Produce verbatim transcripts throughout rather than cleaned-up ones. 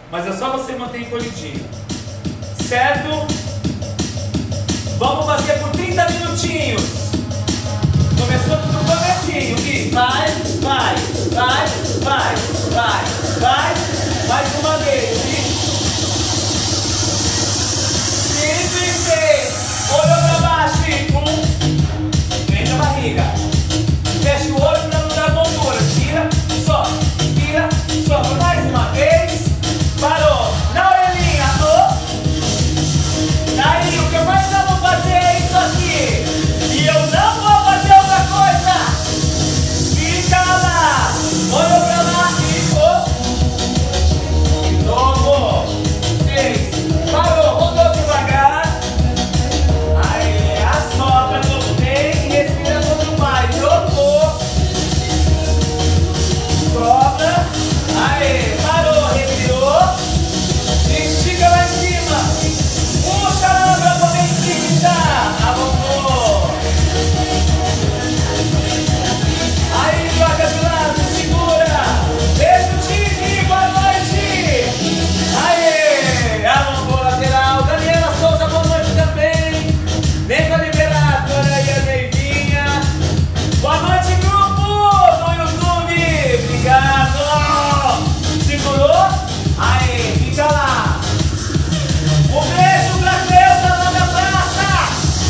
mas é só você manter encolhidinho. Certo? Vamos fazer por trinta minutinhos. Começou do comecinho. E vai, vai, vai, vai, vai, vai. Mais uma vez. cinco e seis. Olhou pra baixo. Um. Prende a barriga. Fecha o olho pra não dar gordura. Tira, só. Tira, só. Mais uma vez. Parou. Na orelhinha. Oh. Daí o que eu mais amo fazer é isso aqui. E eu não vou fazer outra coisa. Fica lá. Olhou pra lá. Ficou. De novo. Três. Parou. Rodou devagar. Aí, assopra todo bem. Respira todo mais. Jogou. Sobra. Aí, parou. Respirou. Estica lá em cima. Puxa lá pra poder esticar. Alongou. Aí, joga de lado. Segura. Deixa o time. Boa noite. Aí, alongou lateral. Daniela Souza, boa noite também. Vem com a Liberadora e a Neivinha. Boa noite, grupo no YouTube. Obrigado. Segurou. Aí, fica lá. Um beijo pra Cleusa lá da praça.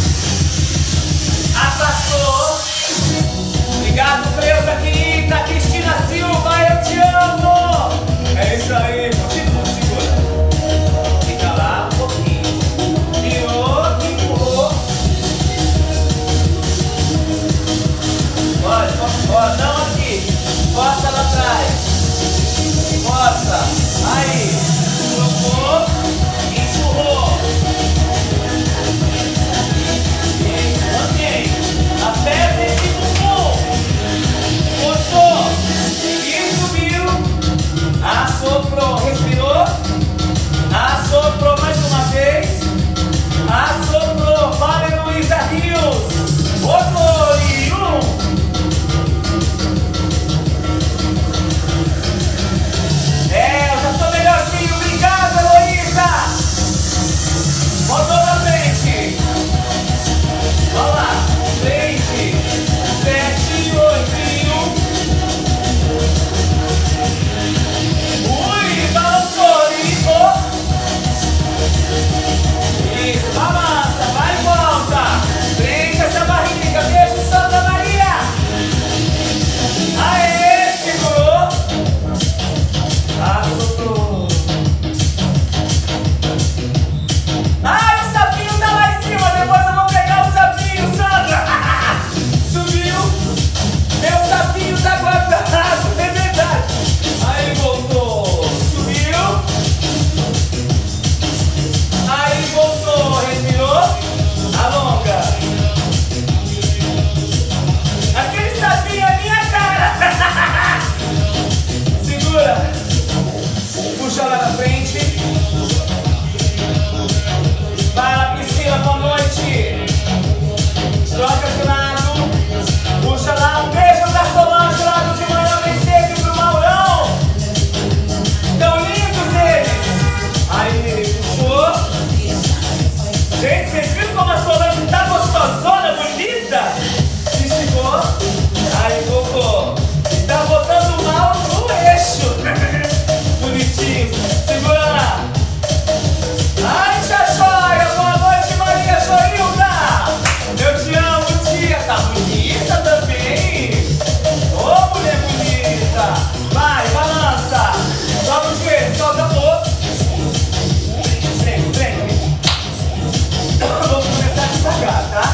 Abraçou. Obrigado, Cleusa querida. Cristina Silva, eu te amo. É isso aí, continua, segura. Fica lá um pouquinho. Virou, empurrou. Olha, ó, não aqui. Costa lá atrás. Costa. Aí. Trocou. Empurrou. Mantém. Aperta esse bumbum. Forçou. E subiu. Assoprou. Respirou. Assoprou mais uma vez. Assoprou. Vale, Luísa Rios. Outro e um. É, eu já tô melhorzinho. Obrigado, Heloísa. Botou na frente. Vamos lá. Três, sete, oito e um. Ui, balançou, ligou. Isso, balança, vai e volta. Prende essa barriga, beijo, Santa Maria. Aê, segurou. Assoprou. Ai, o sapinho tá lá em cima. Depois eu vou pegar o sapinho, Sandra. Subiu. Meu sapinho tá guardado. É verdade. Aí voltou. Subiu. Aí voltou. Respirou. Alonga. Aquele sapinho é minha cara. Segura. Puxa lá na frente. Vai lá, Priscila, boa noite. Troca de lado. Puxa lá, um beijo da Solange lá do de manhã, bem cedo pro Maurão. Tão lindos eles. Aí, puxou. Gente, vocês viram como a Solange tá gostosona, bonita? Esticou. Aí, voltou. Tá botando mal no eixo. Bonitinho. Segura lá. Ai, Xaxóia, boa noite, Maria Joilda. Eu te amo, tia. Tá bonita também. Ô, mulher bonita. Vai, balança. Solta o joelho, solta o outro. Vem, vem. Vamos começar devagar, tá?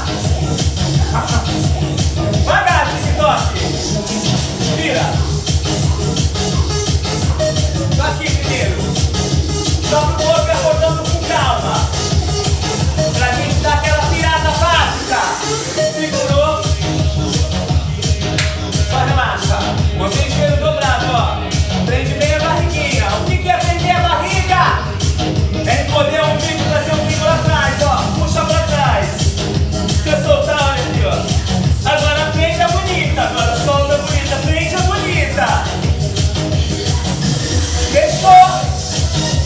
Devagar esse toque. Vira. Tá aqui primeiro. Sopra o outro e acordando com calma. Pra gente dar aquela virada básica. Segurou. Só relaxa. Mantém o joelho dobrado, ó. Prende bem a barriguinha. O que é prender a barriga? É encolher um bico, trazer um bico lá atrás, ó. Puxa pra trás. Se eu soltar, olha aqui, ó. Agora prende a bonita. Agora solta a bonita. Prende a bonita. Fechou.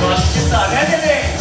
Eu acho que sabe, né, neném?